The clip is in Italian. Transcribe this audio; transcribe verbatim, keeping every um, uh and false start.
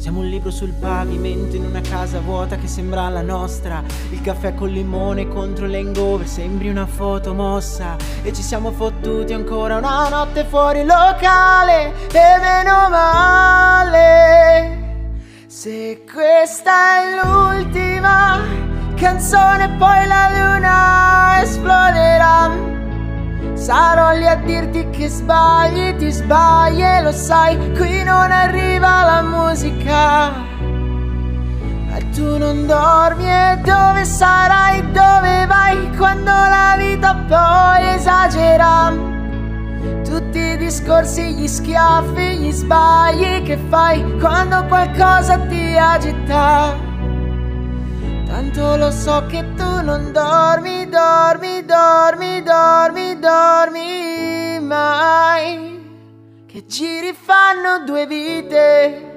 Siamo un libro sul pavimento in una casa vuota che sembra la nostra. Il caffè col limone contro l'hangover, sembri una foto mossa. E ci siamo fottuti ancora una notte fuori locale. E meno male. Se questa è l'ultima canzone poi la luna esploderà. Sarò lì a dirti che sbagli, ti sbagli e lo sai, qui non arriva la musica. Ma tu non dormi e dove sarai, dove vai quando la vita poi esagera? Tutti i discorsi, gli schiaffi, gli sbagli che fai quando qualcosa ti agita. Tanto lo so che tu non dormi, dormi, dormi, dormi, dormi mai. Che giri fanno due vite.